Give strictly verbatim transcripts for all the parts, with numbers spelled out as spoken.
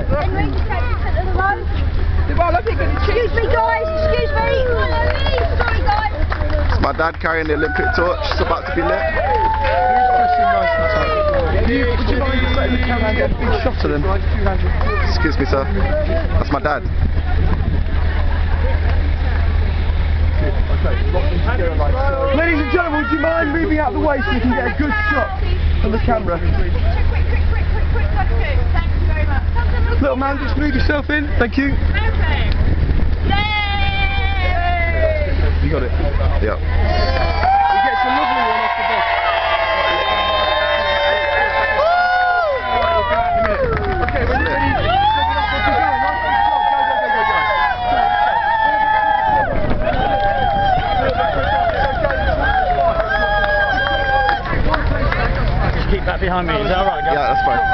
Excuse me guys, excuse me. Sorry guys. It's my dad carrying the Olympic torch. It's about to be lit. You, would you mind just letting the camera get a big shot of them? Excuse me, sir. That's my dad. Ladies and gentlemen, would you mind moving out of the way so we can get a good shot of the camera? Quick, quick, quick, quick, quick, quick, quick, thank you. Thank you very much. Little man, just move yourself in. Thank you. Okay. Yay! You got it? Yeah. He gets a lovely one off the bus. Okay, when you're ready, go, go, go, go, go. Just keep that behind me, is that alright, guys? Yeah, that's fine.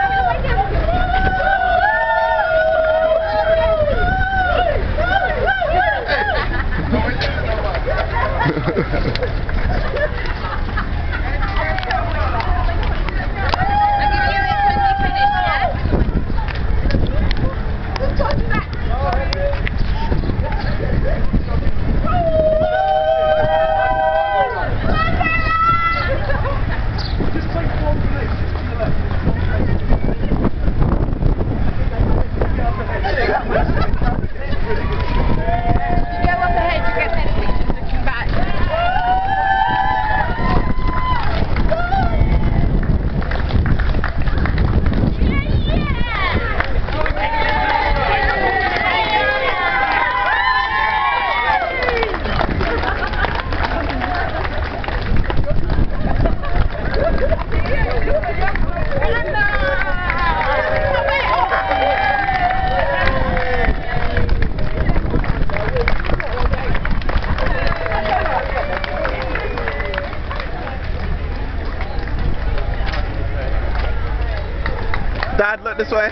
Dad, look this way.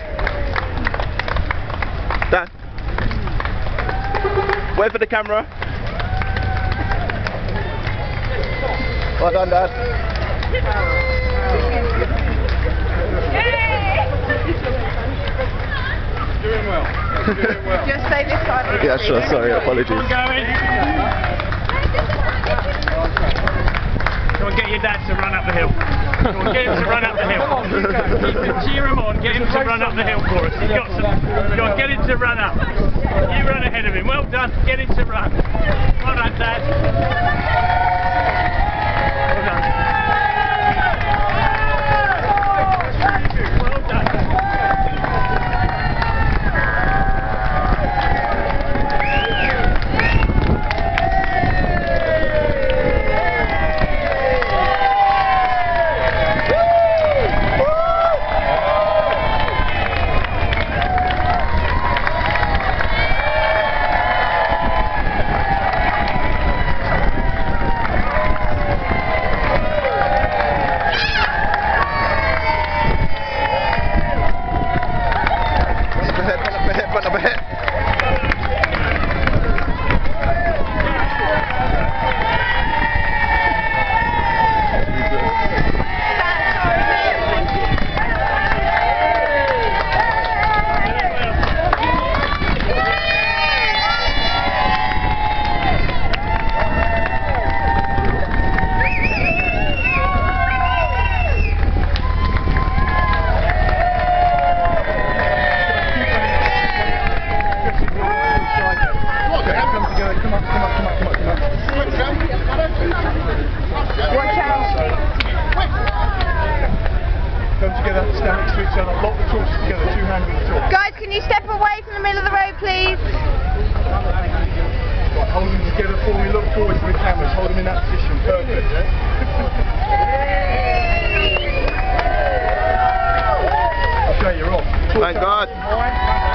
Dad. Wait for the camera. Well done, Dad. Doing well. Doing well. Just say this side. Yeah, sure, sorry, apologies. Come on, get your dad to run up the hill. Come on, get him to run up the hill. Cheer him on, get him to run up the hill for us. He's got some. Go on, get him to run up. You run ahead of him. Well done. Get him to run. Well done, Dad. Well done. Well done. Guys, can you step away from the middle of the road, please? Right, hold them together before we look forward to the cameras. Hold them in that position. Perfect. Okay, you're off. Thank God.